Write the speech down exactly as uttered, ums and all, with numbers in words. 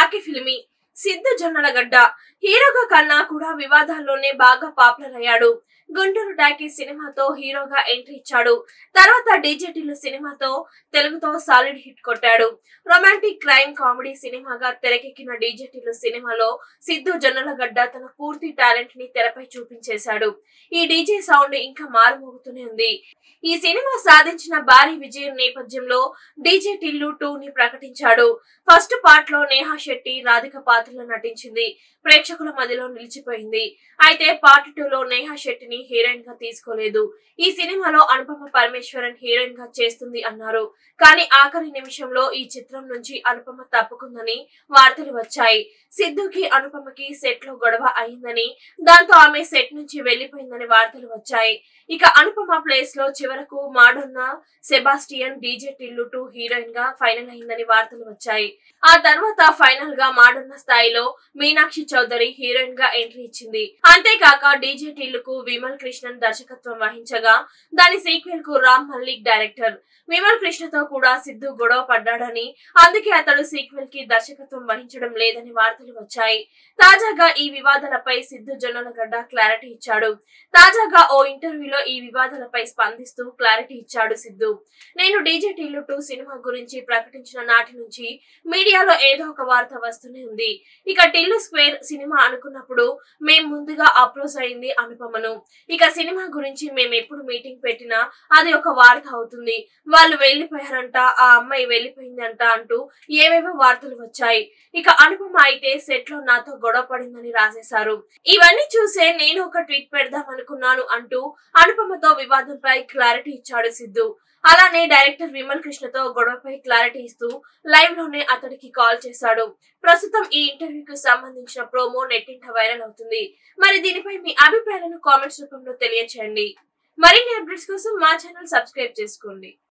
Talkie filmy Siddhu Jonnalagadda హీరోగా కన్నా కూడా వివాదాల్లోనే బాగా పాపులర్ అయ్యాడు. గుంటూరు టాకీ సినిమాతో హీరోగా ఎంట్రీ ఇచ్చాడు. తర్వాత డీజే టిల్లు సినిమాతో తెలుగుతో సాలిడ్ హిట్ కొట్టాడు. రొమాంటిక్ క్రైమ్ కామెడీ సినిమాగా తెరకెక్కిన డీజే టిల్లు సినిమాలో సిద్ధు జొన్నలగడ్డ తన పూర్తి టాలెంట్ ని తెరపై చూపించేశాడు. ఈ డీజే సౌండ్ ఇంకా మారుమోగుతూనే ఉంది. ఈ సినిమా సాధించిన భారీ విజయం నేపథ్యంలో డీజే టిల్లు టూ ని ప్రకటించాడు. ఫస్ట్ పార్ట్ లో నేహా శెట్టి రాధిక పాత్రలో నటించింది. ప్రేక్షకుల మధ్యలో నిలిచిపోయింది. అయితే పార్ట్ టూ లో నేహా శెట్టిని హీరోయిన్ గా తీసుకోలేదు. ఈ సినిమాలో అనుపమ పరమేశ్వరన్ హీరోయిన్ గా చేస్తుంది అన్నారు. కానీ ఆఖరి నిమిషంలో ఈ చిత్రం నుంచి అనుపమ తప్పుకుందని వార్తలు వచ్చాయి. సిద్ధుకి అనుపమకి సెట్ లో గొడవ అయిందని, దాంతో ఆమె సెట్ నుంచి వెళ్లిపోయిందని వార్తలు వచ్చాయి. ఇక అనుపమ ప్లేస్ లో చివరకు Madonna Sebastian DJ Tillu two heroine గా ఫైనల్ అయిందని వార్తలు వచ్చాయి. ఆ తర్వాత ఫైనల్ గా మాడోన్నా స్థాయిలో మీనాక్షి చౌదరి హీరోయిన్ గా ఎంట్రీ ఇచ్చింది. అంతేకాక డీజే టిల్లుకు విమల్ కృష్ణన్ దర్శకత్వం వహించగా దాని సీక్వెల్ కు రామ్ మల్లిక్ డైరెక్టర్. విమల్ కృష్ణతో కూడా సిద్ధు గొడవ పడ్డాడని, అందుకే అతడు సీక్వెల్ కి దర్శకత్వం వహించడం లేదని వార్తలు వచ్చాయి. తాజాగా ఈ వివాదాలపై సిద్ధు జొన్నలగడ్డ క్లారిటీ ఇచ్చాడు. తాజాగా ఓ ఇంటర్వ్యూలో ఈ వివాదాలపై స్పందిస్తూ క్లారిటీ ఇచ్చాడు సిద్ధు. నేను డీజే టిల్లు టూ సినిమా గురించి ప్రకటించిన నాటి నుంచి మీడియాలో ఏదో ఒక వార్త వస్తూనే ఉంది. ఇక టిల్లు స్క్వేర్ సినిమా అనుకున్నప్పుడు మేం ముందుగా అప్రోచ్ అయింది అనుపమను. ఇక సినిమా గురించి మేము ఎప్పుడు మీటింగ్ పెట్టినా అది ఒక వార్త అవుతుంది. వాళ్ళు వెళ్లిపోయారంట, ఆ అమ్మాయి వెళ్లిపోయిందంట అంటూ ఏవేవో వార్తలు వచ్చాయి. ఇక అనుపమ అయితే సెట్ లో నాతో గొడవ పడిందని రాసేశారు. ఇవన్నీ చూసే నేను ఒక ట్వీట్ పెడదాం అనుకున్నాను అంటూ అనుపమతో వివాదంపై క్లారిటీ ఇచ్చాడు సిద్ధు. అలానే డైరెక్టర్ విమల్ కృష్ణతో గొడవపై క్లారిటీ ఇస్తూ లైవ్ లోనే అతడికి కాల్ చేశాడు. ప్రస్తుతం ఈ ఇంటర్వ్యూకి సంబంధించిన ప్రోమో నెట్టింట వైరల్ అవుతుంది. మరి దీనిపై మీ అభిప్రాయాలను కామెంట్స్ రూపంలో తెలియచేయండి. మరిన్ని అప్డేట్స్ కోసం మా ఛానల్ సబ్స్క్రైబ్ చేసుకోండి.